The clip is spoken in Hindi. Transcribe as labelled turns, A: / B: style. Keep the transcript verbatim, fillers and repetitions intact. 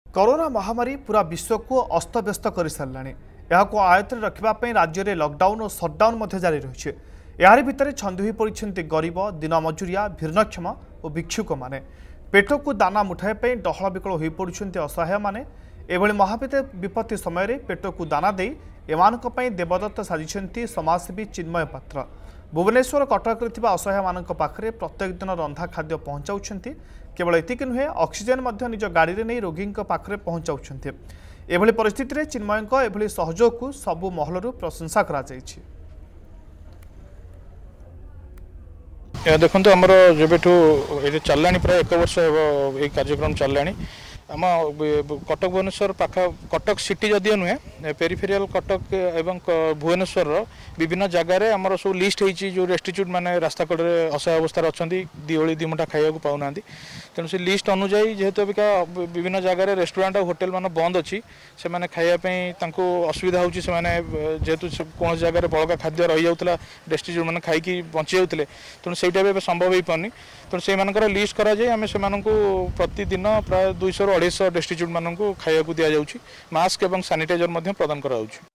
A: कोरोना महामारी पूरा विश्व को अस्तव्यस्त कर सारा आयत्त रखापी राज्य में लॉकडाउन और सटडाउन जारी रही यार भितर छंद हो पड़ते गरीब दिन मजुरिया भिन्नक्षम और भिक्षुक मैंने पेट को दाना मुठाई डहल विकल हो पड़ते असहाय मैंने एभली महाविद विपत्ति समय पेट को दाना दे एमानक देवदत्त साजिशंती समाजसेवी चिन्मय पात्र भुवनेश्वर कटक असहाय मान पाखे प्रत्येक दिन रंधा खाद्य पहुंचाऊँ केवल एतिक नुहे ऑक्सीजन निज गाड़ी में नहीं रोगी पाखे पहुंचाऊँ एभली परिस्थिति में चिन्मय एभली सहयोग को सबु महलू प्रशंसा करा जायछि।
B: देखो आमर जब चलला प्राय एक वर्ष ये कार्यक्रम चलला आम कटक भुवनेश्वर पाखा कटक सिटी जदिव नुहे पेरिफेरियल कटक एवं भुवनेश्वर विभिन्न जगार आमर सब लिस्ट होती जो रेस्टिट्यूट माने रास्ता कड़े असहाय अवस्था अच्छा दिवाली दिमुठा खाया पाऊना तेणु से लिस्ट अनुजाई जेहेतु अबिका विभिन्न जगार रेस्टोरेंट और होटेल मान बंद अच्छी से मैंने खायापी असुविधा होची से माने जेहेतु कौन जगार बड़का खाद्य रही जाऊला रेस्टिट्यूट मैंने खाई बंची जाते तेणु से संभव हो पानी तेणु से लिस्ट कराई आम से प्रतिदिन प्राय दुईश अढ़ाई डेस्टिट्यूट मानक खाया दि जाऊँगी मास्क और सानिटाइजर प्रदान करा।